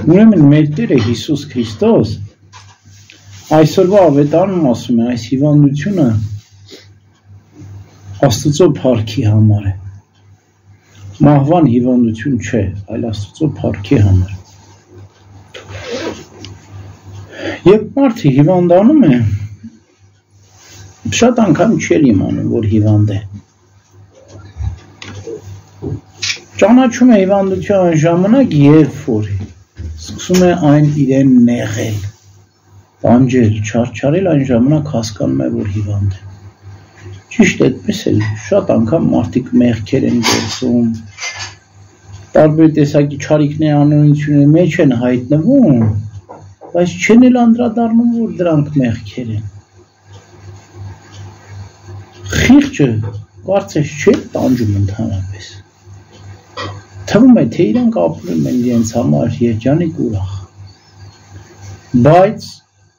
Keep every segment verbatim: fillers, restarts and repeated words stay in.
Ուրեմն մեր Տերը Հիսուս Քրիստոս այսօրվա ավետարանում ասում է այս հիվանդությունը Աստծո փառքի համար է մահվան հիվանդություն չէ այլ Աստծո փառքի համար երբ մարդը հիվանդանում է շատ անգամ չէր իմանում որ հիվանդ է ճանաչում է հիվանդության ժամանակ երբ որ սկսում է այն իրեն նեղել, տանջել, չարչարել այն ժամանակ հասկանում է, որ հիվանդ է։ Ճիշտ այդպես էլ շատ անգամ մարդիկ մեղքեր են գործում, տարբեր տեսակի չարիքների անօրինությունների մեջ են հայտնվում, բայց չեն էլ անդրադառնում, որ դրանք մեղքեր են։ Խիղճը կարծես չէ տանջում ընդհանրապես։ Թվում է, թե իրանք ապրում են իրենց համար երջանիկ ուրախ, բայց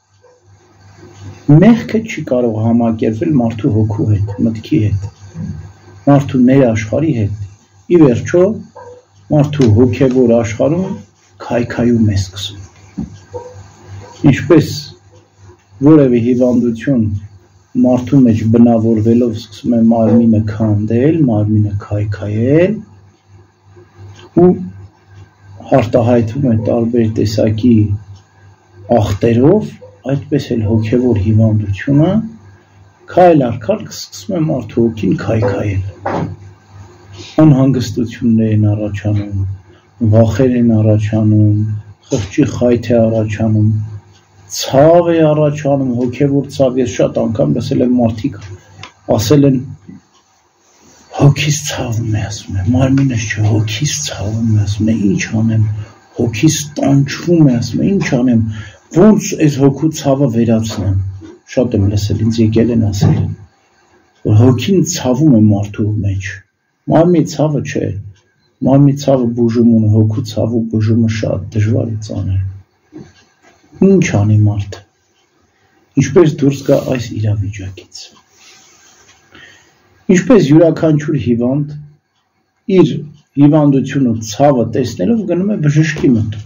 մեղքը չի կարող համակերպվել մարդու հոգու հետ, մտքի հետ, մարդու ներաշխարհի հետ, ի վերջո մարդու հոգևոր աշխարհում քայքայում է սկսում, ինչպես որևէ հիվանդություն մարդու մեջ բնավորվելով սկսում է մարմինը քանդել, մարմինը քայքայել ու հարտահայտվում է տարբեր տեսակի ախտերով, այդպես էլ հոգևոր հիվանդությունը քայլ առ քայլ սկսում է մարդու հոգին քայքայել։ Անհանգստություններ են առաջանում, վախեր են առաջանում, խղճի խայթ է առաջանում, ցավ է առաջանում, հոգևոր ցավ, ես շատ անգամ լսել եմ մարդիկ ասել են հոգիս ցավում է, ասում է, մարմինս չէ, հոգիս ցավում է, ասում է, ինչ անեմ, հոգիս տանջվում է, ասում է, ինչ անեմ, ոնց այս հոգու ցավը վերացնեմ, շատ եմ լսել, ինձ եկել են ասել են, որ հոգին ցավում է մարդու մեջ, մարմնի ցավը չէ, մարմնի ցավը բուժում ունի, հոգու ցավը բուժումը շատ դժվար է ծանր, ինչ անի մարդը, ինչպես դուրս գա այս իրավիճակից։ Ինչպես յուրաքանչյուր հիվանդ իր հիվանդությունը ցավը տեսնելով գնում է բժշկի մոտ։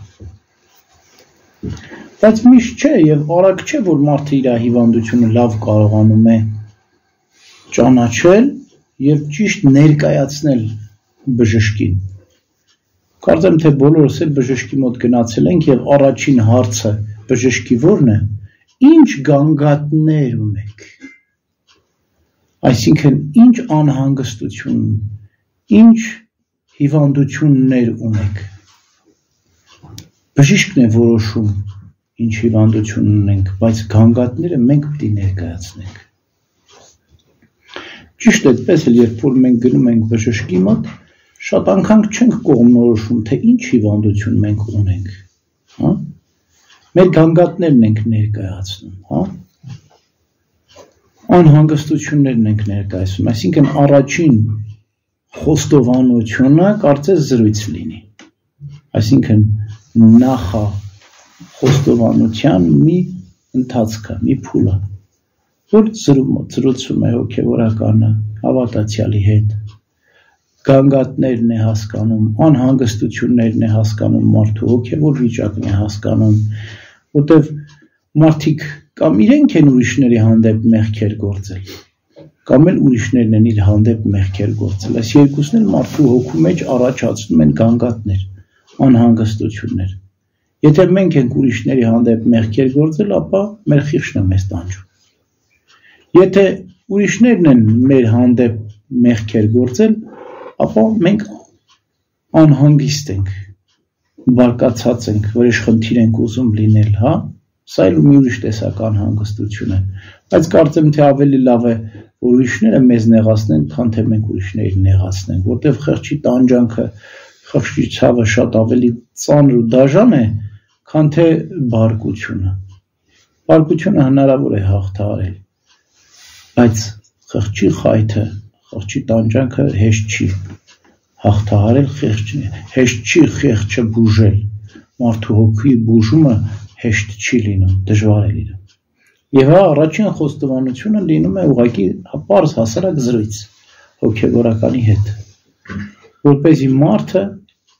Բայց միշտ չէ եւ արագ չէ, որ մարդը իր հիվանդությունը լավ կարողանում է ճանաչել եւ ճիշտ ներկայացնել բժշկին։ Կարծեմ թե բոլորս էլ բժշկի մոտ գնացել ենք եւ առաջին հարցը բժշկի ո՞րն է։ Ինչ գանգատներ ունեք։ Այսինքն ինչ անհանգստություն, ինչ հիվանդություններ ունեք։ Բժիշկն է որոշում ինչ հիվանդություն ունենք, բայց գանգատները մենք պետք է ներկայացնենք։ Ճիշտ այդպես էլ երբ որ մենք գնում ենք բժշկի մոտ, շատ անգամ չենք կողմնորոշում, թե ինչ հիվանդություն մենք ունենք, հա։ Մեր գանգատներն ենք ներկայացնում, հա։ Անհանգստություններն ենք ներկայացում, այսինքն առաջին խոստովանությունը կարծես զրույց լինի, այսինքն նախա խոստովանության մի ընթացքը, մի փուլը, որ զրուցում է հոգևորականը հավատացյալի հետ, գանգատներն է հասկանում, անհանգստություններն է հասկանում, մարդու հոգևոր վիճակն է հասկանում, որտև մարդիկ կամ իրենք են ուրիշների հանդեպ մեղքեր գործել, կամ էլ ուրիշներն են իր հանդեպ մեղքեր գործել, այս երկուսն էլ մարդու հոգու մեջ առաջացնում են գանգատներ, անհանգստություններ, եթե մենք ենք ուրիշների հանդեպ մեղքեր գործել, ապա մեր խիղճն է մեզ տանջում, եթե ուրիշներն են մեր հանդեպ մեղքեր գործել, ապա մենք անհանգիստ ենք, բարկացած ենք, վրեժխնդիր ենք ուզում լինել, հա, սա էլ մի ուրիշ տեսական հանգստություն է, բայց կարծեմ թե ավելի լավ է, որ ուրիշները մեզ նեղացնեն, քան թե մենք ուրիշներին նեղացնենք, որտեղ խղճի տանջանքը, խղճի ցավը շատ ավելի ծանր ու դաժան է, քան թե բարկությունը, բարկությունը հնարավոր է հաղթահարել, բայց խղճի խայթը, խղճի տանջանքը հեշտ չի հաղթահարել, հեշտ չի խեղճը բուժել, մարդու հոգի բուժումը հեշտ չի լինում, դժվար է լինում։ Եվ հա առաջին խոստովանությունը լինում է ուղղակի պարզ հասարակ զրույց հոգևորականի հետ, որպեսզի մարդը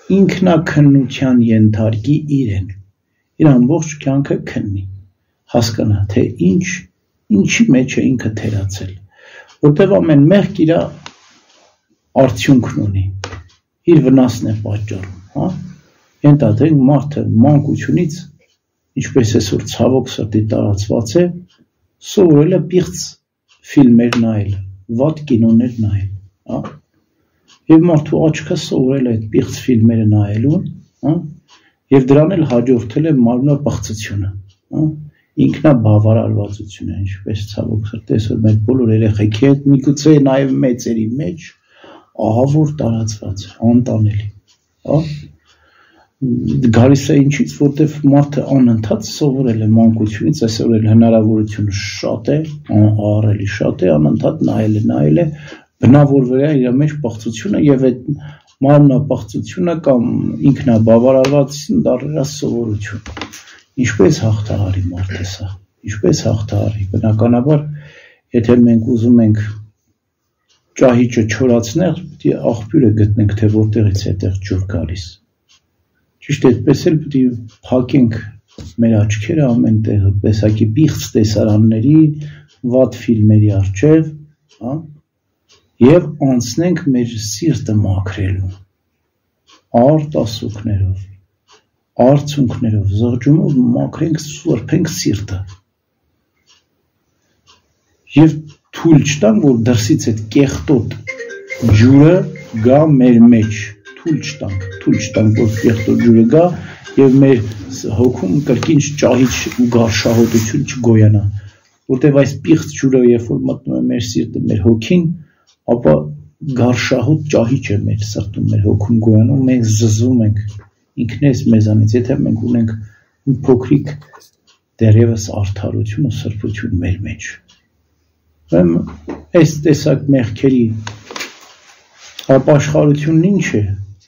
ինքնակնության ենթարկի իրեն, իր ամբողջ կյանքը քննի, հասկանա, թե ինչ, ինչի մեջ է ինքը թերացել, որտև ամեն մեղք իր արդյունքն ունի, իր վնասն է պատճառում, հա, ենթադրենք մարդը մանկությունից, ինչպես այսօր ցավոք սրտի տարածված է, սովորել է պիղծ ֆիլմեր նայել, վատ կինոներ նայել, հա, եւ մարդու աչքը սովորել է այդ պիղծ ֆիլմերը նայելուն, հա, եւ դրան էլ հաջորդել է մարմնապղծությունը, հա, ինքնաբավարարվածությունը, ինչպես ցավոք սրտի այսօր մեր բոլոր երեխեքի հետ միգուցե նաեւ մեծերի մեջ ահավոր տարածված, անտանելի, հա, գալիս է ինչից, որտեվ մարդը անընդհատ սովորել է մանկությունից, այսօր էլ հնարավորությունը շատ է, ահռելի շատ է, անընդհատ նայել է, նայել է, բնավորվել է իր մեջ պղծությունը եւ այդ մարմնապղծությունը կամ ինքնաբավարարվածությունը դառնում է սովորություն։ Ինչպես հաղթահարի մարդը սա, ինչպես հաղթահարի, բնականաբար, եթե մենք ուզում ենք ճահիճը չորացնել, պետք է աղբյուրը գտնենք, թե որտեղից է այդտեղ ջուր գալիս։ Ճիշտ այդպես էլ պետք է փակենք մեր աչքերը ամեն տեղ, տեսակի պիղծ տեսարանների, վատ ֆիլմերի առջև, հա, եւ անցնենք մեր սիրտը մաքրելու, արտասուքներով, արցունքներով, զղջումով մաքրենք, սուրբենք սիրտը։ Եվ թույլ չտանք, որ դրսից այդ կեղտոտ ջուրը գա մեր մեջ, թույլ չտանք, թույլ չտանք, որ կեղտոտ ջուրը գա եւ մեր հոգում կրկին ճահիճ ու գարշահոտություն չգոյանա, որտեւ այս պիղծ ջուրը երբ որ մտնում է մեր սիրտը, մեր հոգին, ապա գարշահոտ ճահիճ է մեր սրտում, մեր հոգում գոյանում, մենք զզվում ենք ինքնես մեզանից, եթե մենք ունենք փոքրիկ դեռևս արդարություն ու սրբություն մեր մեջ։ Այս տեսակ մեղքերի ապաշխարությունն ինչ է։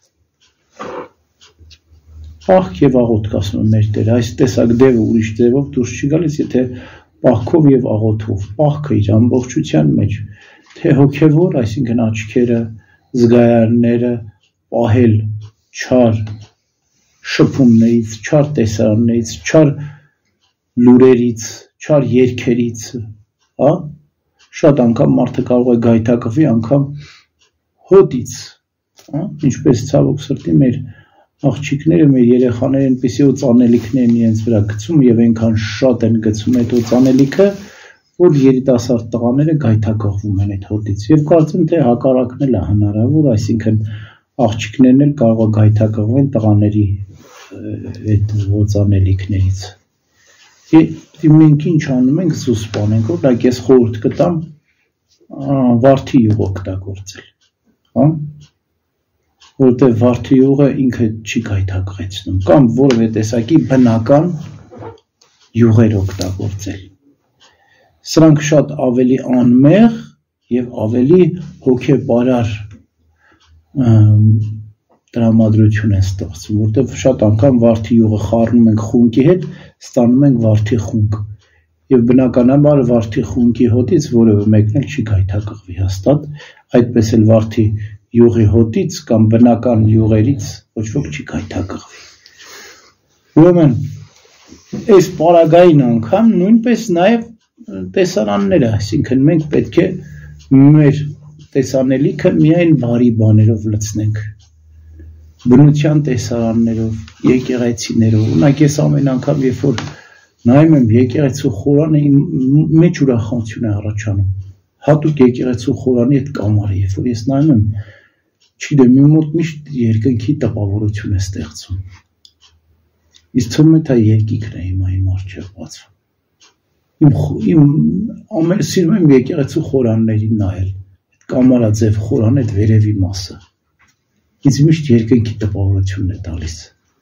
Պահք եւ աղոթք ասում է մեր Տերը, այս տեսակ դևը ուրիշ ձևով դուրս չի գալիս, եթե պահքով եւ աղոթով, պահքը իր ամբողջության մեջ, թե հոգեվոր, այսինքն աչքերը, զգայարները, պահել չար շփումներից, չար տեսարաններից, չար լուրերից, չար երգերից, հա, շատ անգամ մարդը կարող է գայթակղվի անգամ հոտից, հա, ինչպես ցավոք սրտի մեր աղջիկները, մեր երեխաները այնպեսի օծանելիքներ են իրենց վրա գցում եւ այնքան շատ են գցում այդ օծանելիքը, որ երիտասարդ տղաները գայթակղվում են այդ հոտից եւ կարծում թե հակառակն էլ է հնարավոր, այսինքն աղջիկներն էլ կարող է գայթակղվեն տղաների այդ օծանելիքներից։ Եվ մենք ինչ անում ենք, զուսպանենք, օրինակ ես խորհուրդ կտամ վարդի յուղ օգտագործել, հա, որտեղ վարդի յուղը ինքը չի գայթակղեցնում, կամ որևէ տեսակի բնական յուղեր օգտագործել։ Սրանք շատ ավելի անմեղ եւ ավելի հոգեպարար տրամադրություն են ստեղծում, որտեղ շատ անգամ վարդի յուղը խառնում ենք խունկի հետ, ստանում ենք վարդի խունկ։ Եվ բնականաբար վարդի խունկի հոտից որևէ մեկն էլ չի գայթակղվի հաստատ, այդպես էլ վարդի յուղի հոտից կամ բնական յուղերից ոչ ոք չի գայթակղվի։ Ուրեմն այս պարագային անգամ նույնպես նաև տեսարանները, այսինքն մենք պետք է մեր տեսանելիքը միայն բարի բաներով լցնենք, բնության տեսարաններով, եկեղեցիներով, ունակ ես ամեն անգամ երբ որ նայում եմ եկեղեցու խորանը իմ մեջ ուրախություն է առաջանում, հատուկ եկեղեցու խորանի այդ կամարը, երբ որ ես նայում եմ, չգիտեմ, իմ մոտ միշտ երկնքի տպավորություն է ստեղծում, իսկ թվում է թե երկինքն է իմ այն առջև բացվում, իմ ամեն սիրում եմ եկեղեցու խորաններին նայել, այդ կամարաձև խորան այդ վերևի մասը, ինձ միշտ երկնքի տպավորությունն է տալիս,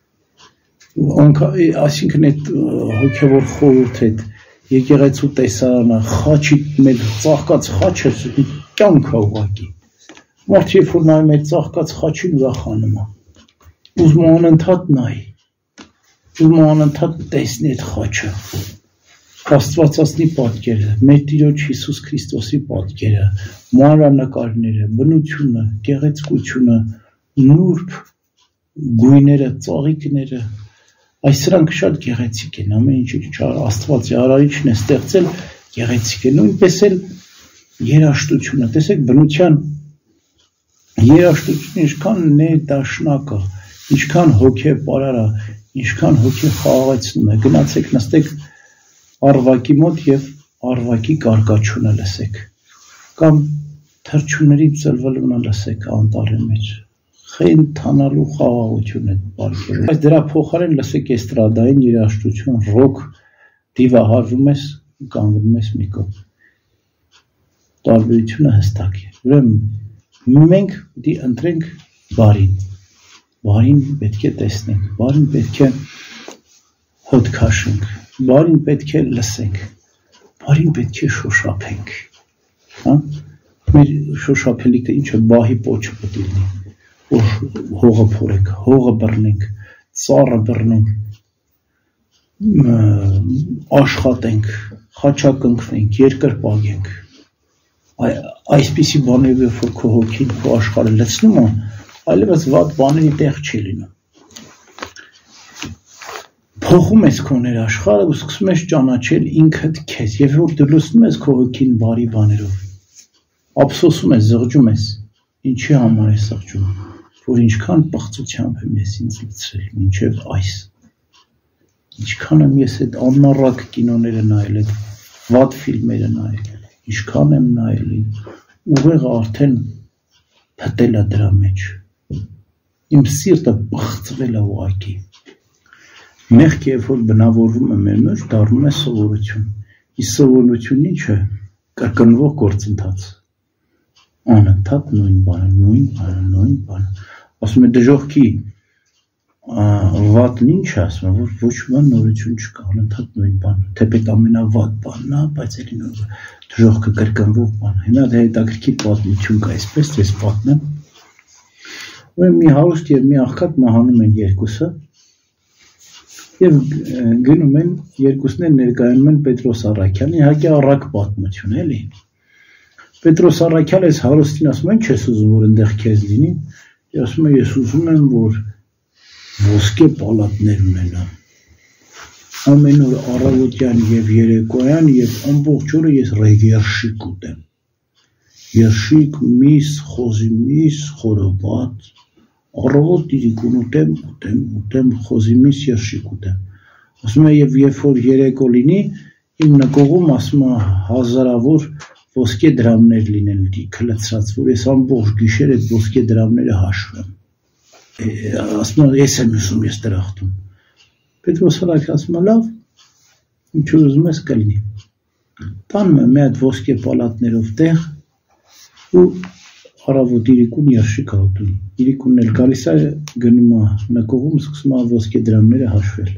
այսինքն այդ հոգևոր խորհուրդ այդ եկեղեցու տեսարանը, խաչի մեր ծաղկած խաչը կյանք է ուղղակի, մարդ երբ որ նայում այդ ծաղկած խաչին ուրախանում է, ուզում է անընդհատ նայի, ուզում է անընդհատ տեսնի այդ խաչը, Աստվածածնի պատկերը, մեր Տիրոջ Հիսուս Քրիստոսի պատկերը, մանրանկարները, բնությունը, գեղեցկությունը, նուրբ գույները, ծաղիկները, այս սրանք շատ գեղեցիկ են, ամեն ինչ Աստված արարիչն է ստեղծել գեղեցիկ է, նույնպես էլ երաժշտությունը, տեսեք բնության երաժշտությունը ինչքան ներդաշնակ է, ինչքան հոգեպարար է, ինչքան հոգի խաղաղեցնում է, գնացեք նստեք Արվակի մոտ եւ Արվակի կարկաչյունը լսեք, կամ թռչունների ծլվելունը լսեք անտառի մեջ, խենթանալու խաղաղություն է բարգեւում։ Բայց դրա փոխարեն լսեք էստրադային երաժշտություն, ռոք, դիվահարվում ես, կանգնում ես մի կողմ։ Տարբերությունը հստակ է։ Ուրեմն մենք պիտի ընտրենք բարին, բարին պետք է տեսնենք, բարին պետք է հոտ քաշենք, բարին պետք է լսենք, բարին պետք է շոշափենք, հա։ Մեր շոշափելիքը ինչը բահի պոչը պետք է լինի, որ հողը փորենք, հողը բռնենք, ծառը բռնենք, աշխատենք, խաչակնքվենք, երկրպագենք, այսպիսի բաներով երբ որ քո հոգին, քո աշխարհը լցնում է, այլևս վատ բաների տեղ չի լինում։ Փոխում ես քո ներաշխարհը ու սկսում ես ճանաչել ինքդ քեզ, երբ որ դու լցնում ես քո հոգին բարի բաներով, ափսոսում ես, զղջում ես, ինչի համար ես զղջում, որ ինչքան պղծությամբ եմ ես ինձ լցրել, մինչև այս, ինչքան եմ ես այդ աննառակ կինոները նայել, այդ վատ ֆիլմերը նայել, ինչքան եմ նայել, ուղեղը արդեն փտել է դրա մեջ, իմ սիրտը պղծվել է ուղղակի, մեղքը երբ որ բնավորվում է մեր մեջ, դառնում է սովորություն, իսկ սովորությունն ինչ է, կրկնվող գործընթաց, անընդհատ նույն բանը, նույն բանը, նույն բանը, ասում է դժոխքի վատն ինչ է, ասում է, որ ոչ մի նորություն չկա, անընդհատ նույն բանը, թեպետ ամենավատ բանն է, բայց էլի նոր դժոխքը կրկնվող բան, հիմա դա հետաքրքիր պատմություն կա, այսպես ես պատմեմ, որ մի հարուստ եւ մի աղքատ մահանում են երկուսը, եւ գնում են երկուսն էլ ներկայանում են Պետրոս Առաքյալին, իհարկե առակ պատմություն էլի։ Պետրոս Առաքյալը այս հարուստին ասում է, ինչ ես ուզում որ այնտեղ քեզ լինի, եւ ասում է ես ուզում եմ որ ոսկե պալատներ ունենամ։ Ամեն օր առավոտյան եւ երեկոյան եւ ամբողջ օրը ես երշիկ ուտեմ։ Երշիկ, միս, խոզի միս, խորոված, առավոտ իրիկուն ուտեմ, ուտեմ, ուտեմ, խոզի միս, երշիկ ուտեմ։ Ասում է եւ երբ որ երեկո լինի, իմ նկողում ասում է հազարավոր ոսկե դրամներ լինեն քլծած, որ ես ամբողջ գիշեր այդ ոսկե դրամները հաշվեմ։ Ասում է ես եմ ուզում ես դրախտում։ Պետրոս Առաքյալը ասում է լավ, ինչ ուզում ես կլինի։ Տանում է մի հատ ոսկե պալատներով տեղ ու առավոտ իրիկուն երշիկ ուտում։ Իրիկունն էլ գալիս է գնում է նկողում, սկսում է ոսկե դրամները հաշվել։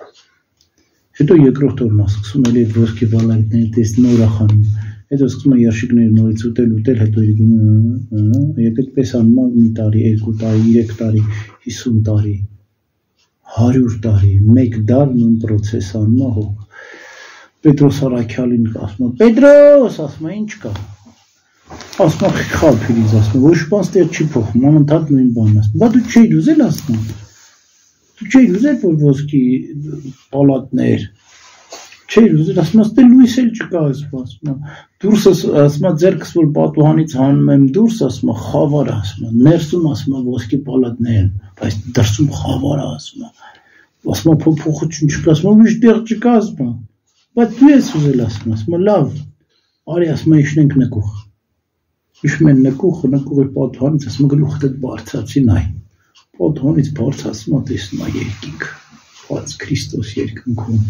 Հետո երկրորդ օրն է սկսում էլի այդ ոսկե պալատները տեսնում ուրախանում։ Հետո սկսում է երշիկները նորից ուտել, ուտել, հետո իրիկուն եւ այդպես անում է մի տարի, երկու տարի, երեք տարի, հիսուն տարի, հարյուր տարի, մեկ դար նույն process անում է հող։ Պետրոս Առաքյալին ասում է. Պետրոս, ասում է, ինչ կա։ Ասում է, խալ փիրիզ, ասում է, ոչ բան ստեղ չի փոխում, անընդհատ նույն բանն ասում։ Բա դու չէիր ուզել ասում։ Դու չէիր ուզել որ ոսկի պալատներ։ Չէիր ուզել, ասում է, լույս էլ չկա, ասում է։ Դուրսս, ասում է, ձերքս որ պատուհանից հանում եմ դուրս, ասում է, խավար, ասում է, ներսում ասում է ոսկի պալատներ, բայց դրսում խավար, ասում է։ Ասում է, փոփոխություն չկա, ասում է, ոչ տեղ չկա, ասում է։ Բայց դու ես ուզել, ասում է, ասում է, լավ, արի, ասում է, իշնենք նկուղ։ Իշում են նկուղը, նկուղի պատուհանից, ասում է, գլուխդ էդ բարձացի նայ։ Պատուհանից բարձացում է, տեսնում է երկինք, Ված Քրիստոս երկնքում,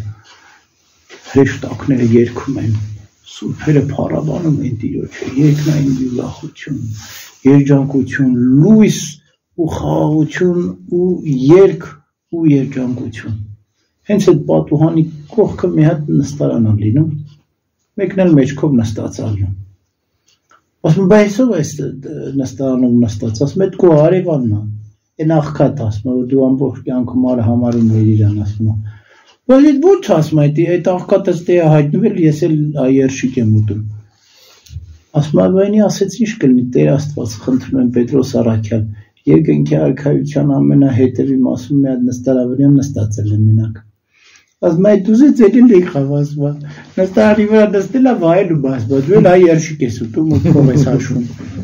հրեշտակները երգում են, սուրբերը փառաբանում են Տիրոջը, երկնային ուրախություն, երջանկություն, լույս ու խաղաղություն ու երգ ու երջանկություն։ Հենց այդ պատուհանի կողքը մի հատ նստարան է լինում, մեկն էլ մեջքով նստած ալնում։ Ասում եմ, բայց ո՞վ է նստարանում նստած, ասում եմ, այդ քո հարևանն է, այն աղքատ ասում եմ, դու ամբողջ կյանքում արը համարում ես իրան, ասում եմ։ Բայց այդ ոչ ասում եմ, այդ աղքատը ստե է հայտնվել, ես էլ երշիկ եմ ուտում։ Ասում եմ, բանի ասեց ինչ կլինի, Տեր Աստված, խնդրում եմ Պետրոս Առաքյալ, երկնքի արքայության ամենահետևի մասում մի հատ նստարավարյան նստածել է մենակ։ Ասում է դուզի ձերի լիքավ ասում է նստարի վրա նստել է վայելում ասում է դու էլ այ երշիկ ես ուտում մտքով ես հաշվում։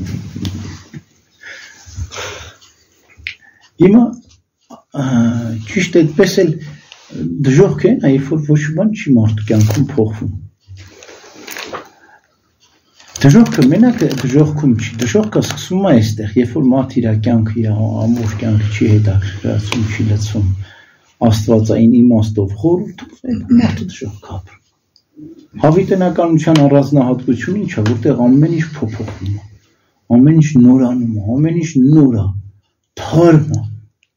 Հիմա ճիշտ այդպես էլ դժոխք է, այլ որ ոչ մի բան չի մարդու կյանքում փոխվում։ Դժոխքը մենակ դժոխքում չի, դժոխքը սկսվում է այստեղ, երբ որ մարդ իր կյանքը, իր ամուր կյանքը չի հետաքրքրացում, չի լցում աստվածային իմաստով խորհուրդով, այդ մարդը դժոխք ապրում։ Հավիտենականության առանձնահատկությունը ինչ է, որտեղ ամեն ինչ փոփոխվում է, ամեն ինչ նորանում է, ամեն ինչ նոր է, թարմ է։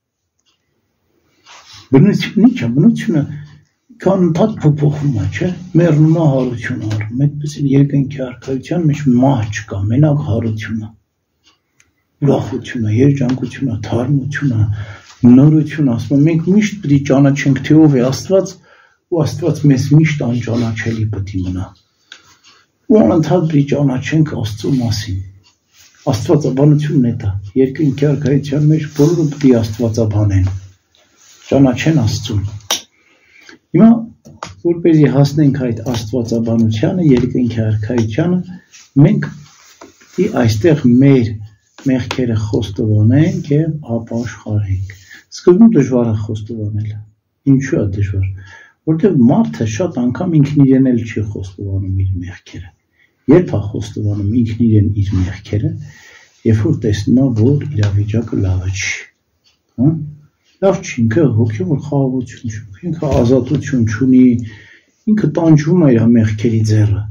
Բնությունը ինչ է, բնությունը Կանընդհատ փոփոխվում է, չէ՞, մեռնում է հարություն առնում, այդպես էլ երկնքի արքայության մեջ մահ չկա, մենակ հարություն է, ուրախություն է, երջանկություն է, թարմություն է, նորություն, ասում եմ, մենք միշտ պետք է ճանաչենք, թե ով է Աստված, ու Աստված մեզ միշտ անճանաչելի պետք է մնա։ Ու անընդհատ պետք է ճանաչենք Աստծո մասին։ Աստվածաբանությունն է դա, երկնքի արքայության մեջ բոլորը պետք է աստվածաբանեն, ճանաչեն Աստծուն։ Հիմա, որպեսզի հասնենք այդ աստվածաբանությանը, երկնքի արքայությանը, մենք պետք է այստեղ մեր մեղքերը խոստովանենք եւ ապաշխարենք։ Սկզբում դժվար է խոստովանել։ Ինչու է դժվար։ Որտեղ մարդը շատ անգամ ինքն իրեն էլ չի խոստովանում իր մեղքերը։ Երբ է խոստովանում ինքն իրեն իր մեղքերը, երբ որ տեսնում է, որ իրավիճակը լավ չի։ Հա՞։ Լավ չի, ինքը հոգևոր խաղաղություն չունի, ինքը ազատություն չունի, ինքը տանջվում է իր մեղքերի ձեռը։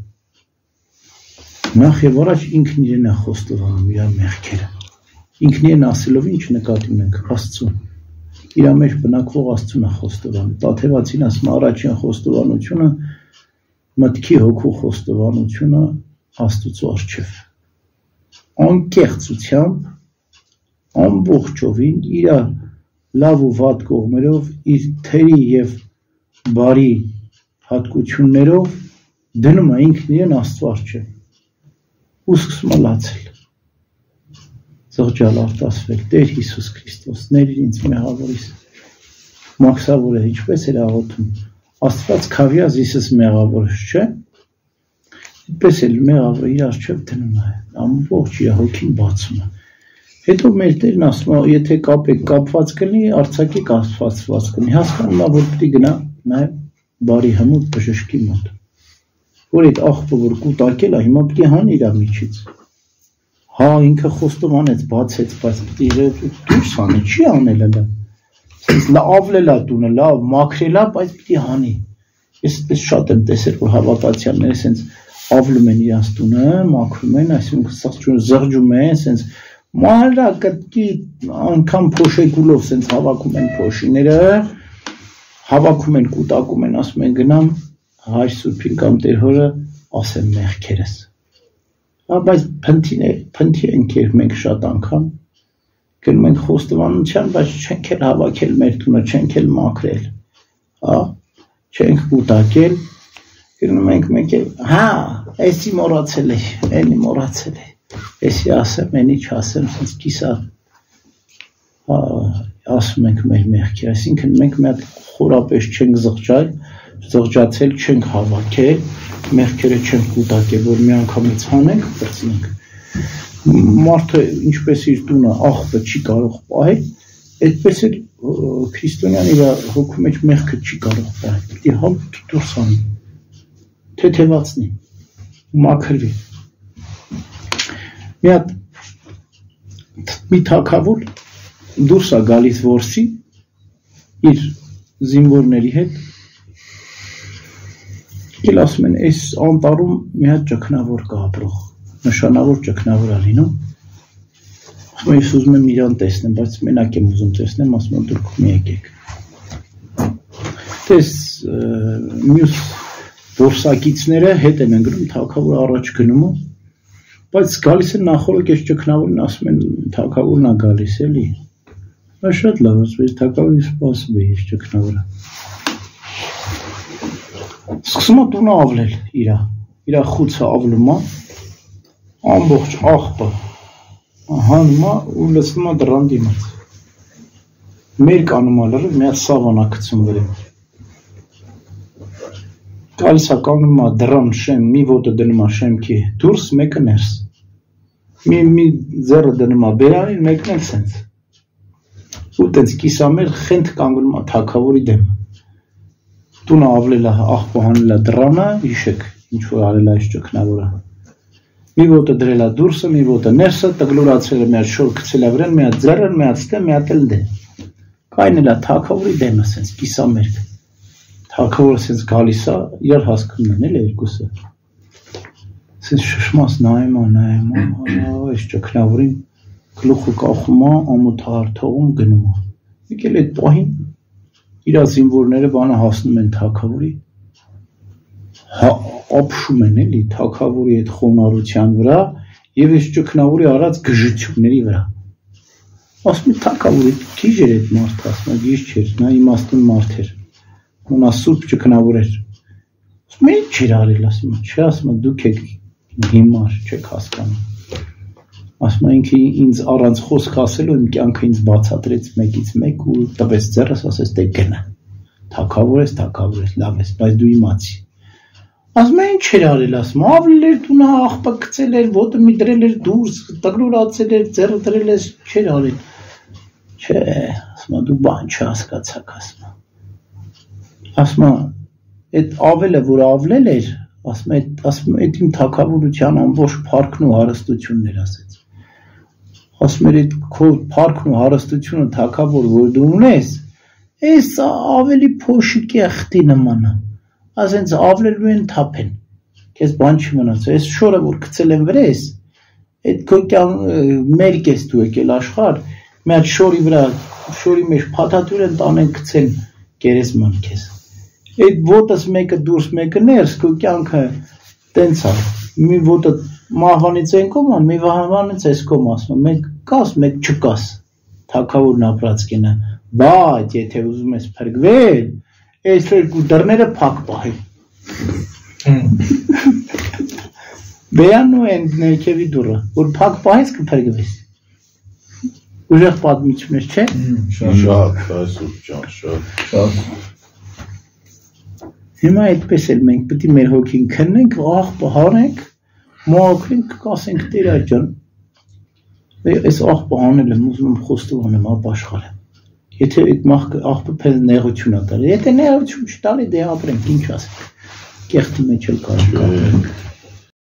Նախ եւ առաջ ինքն իրեն է խոստովանում իր մեղքերը։ Ինքն իրեն ասելով ինչ նկատի ունենք Աստծուն։ Իր մեջ բնակվող Աստծուն է խոստովանում։ Տաթևացին ասում առաջին խոստովանությունը մտքի հոգու խոստովանությունը Աստծո առջև։ Անկեղծությամբ ամբողջովին իր լավ ու վատ կողմերով, իր թերի և բարի հատկություններով դնում է ինքն իրեն Աստծո առջև ու սկսում է լացել, զղջալ, արտասվել, Տեր Հիսուս Քրիստոս, ների ինձ մեղավորիս, մաքսավորը ինչպես էր աղոթում, Աստված քավյա զիսս մեղավորս չէ, այդպես էլ մեղավորը իր առջև դնում է, ամբողջ իր հոգին բացում է։ Հետո մեր Տերն ասում է, եթե կապեք կապված կլինի, արձակի կապված կլինի, հասկանում է, որ պետք է գնա նաև բարի հմուտ բժշկի մոտ, որ այդ աղբը, որ կուտակել է, հիմա պետք է հանի իր միջից։ Հա, ինքը խոստովանեց, բացեց, բայց պետք է դուրս հանի, չի անել դա։ Լավ լա տունը, լավ մաքրել է, բայց պետք է հանի։ Ես այդպես շատ եմ տեսել, որ հավատացյալները սենց ավլում են իրանց տունը, մաքրում են, այսինքն զղջում են, սենց Մանրա կտկի անգամ փոշեկուլով սենց հավաքում են փոշիները, հավաքում են, կուտակում են, ասում են գնամ Հայր Սուրբին կամ Տեր Հորը ասեմ մեղքերս։ Հա, բայց փնթին է, փնթի ենք մենք շատ անգամ, գնում ենք խոստովանության, բայց չենք էլ հավաքել մեր տունը, չենք էլ մաքրել, հա, չենք կուտակել, գնում ենք մենք էլ, հա, էսի մոռացել է, էնի մոռացել է։ Էսի ասեմ, ենի չասեմ, սենց կիսա ասում ենք մեր մեղքեր, այսինքն մենք մի հատ խորապես չենք զղջալ, զղջացել չենք հավաքել, մեղքերը չենք կուտակել, որ մի անգամից հանենք, պրծնենք։ Մարդը ինչպես իր տունը աղբը չի կարող պահել, այդպես էլ քրիստոնյան իր հոգու մեջ մեղքը չի կարող պահել, պետք է հալուտ դուրս անի, թեթևացնի, մաքրվի։ Մի հատ մի թագավոր դուրս է գալիս որսի իր զինվորների հետ, ել ասում են, այս անտառում մի հատ ճգնավոր կա ապրող, նշանավոր ճգնավոր է լինում, ասում եմ, ես ուզում եմ իրան տեսնեմ, բայց մենակ եմ ուզում տեսնեմ, ասում եմ, դուք մի եկեք։ Տես մյուս որսակիցները հետ են ընկնում, թագավոր առաջ գնում է, բայց գալիս են նախորդ այս ճգնավորին, ասում են, թագավորն է գալիս էլի։ Նա շատ լավ, ասում է, թագավորին սպասում է այս ճգնավորը։ Սկսում է տունը ավլել իրա, իրա խուցը ավլում է, ամբողջ աղբը հանումա ու լսնումա դրան դիմաց մեր կանումալերը մի հատ սավանակցում վերեմ կալիսա կանումա դրան շեմ մի ոտը դնումա շեմքի դուրս մեկը ներս մի մի ձեռը դնումա բերանին մեկն էլ սենց ու տենց կիսամեր խենթ կանգնումա թակավորի դեմ տունը ավլելա աղբը հանելա դրանը իշեք ինչ-որ արելա այս ճկնավորը մի ոտը դրելա դուրսը, մի ոտը ներսը, տգլուրացրել է մի հատ շոր գցելա վրան, մի հատ ձեռը, մի հատ ստե, մի հատ էլ դե։ Կայնելա թագավորի դեմը սենց կիսամերկ։ Թագավորը սենց գալիս է, իրար հասկանում են էլ երկուսը։ Սենց շշմաս նայում է, նայում է, այս ճգնավորին գլուխը կախում է, ամոթը հարթողում գնում է։ Եկել այդ պահին իր զինվորները բանը հասնում են թագավորի ապշում են էլի թագավորի այդ խոնարհության վրա եւ այս ճգնավորի արած գժությունների վրա ասում է թագավորի քիչ էր այդ մարդը ասում է գիժ չէր նա իմաստուն մարդ էր նա սուրբ ճգնավոր էր ասում է ինչ էր արել ասում է չէ ասում է դուք եք հիմար չեք հասկանում ասում է ինքը ինձ առանց խոսք ասելու իմ կյանքը ինձ բացատրեց մեկից մեկ ու տվեց ձեռս ասեց դե գնա թագավոր ես թագավոր ես լավ ես բայց դու իմացի ասում է ինչ էր արել ասում ավլել էր տունը աղբը գցել էր ոտը մի դրել էր դուրս տգլուրացել էր ձեռը դրել էր չէր արել չէ ասում է դու բան չհասկացաք ասում է ասում է այդ ավելը որ ավլել էր ասում է ասում է այդ իմ թագավորության ամբողջ փառքն ու հարստությունն էր ասեց ասում էր այդ քո փառքն ու հարստությունը թագավոր որ դու ունես այս ավելի փոշի կեղտի նման է ասենց ավլելու են թափեն քեզ բան չի մնացել այս շորը որ գցել են վրես այդ քո մերկ ես դու եկել աշխարհ մի հատ շորի վրա շորի մեջ փաթաթուր են տանեն գցեն գերեզման քեզ այդ ոտս մեկը դուրս մեկը ներս քո կյանքը տենց է մի ոտը մահվանից են կոմ մի վահվանից էս կոմ ասում մեկ կաս մեկ չկաս թագավորն ապրած կենա բայց եթե ուզում ես փրկվել այս երկու դռները փակ պահել բերանու են ներքևի դուռը որ փակ պահես կփրկվես ուժեղ պատմություն ես չէ շատ այսօր ջան շատ շատ հիմա այդպես էլ մենք պետք է մեր հոգին քննենք աղբը հանենք մոքրենք կասենք Տեր ջան այս աղբը հանել եմ ուզում եմ խոստովանեմ ապաշխարեմ Եթե այդ մահկը աղբը փել նեղություն ա տալի, եթե նեղություն չտալի, դե ապրենք, ինչ ասենք, կեղտի մեջ էլ կարելի կապրենք։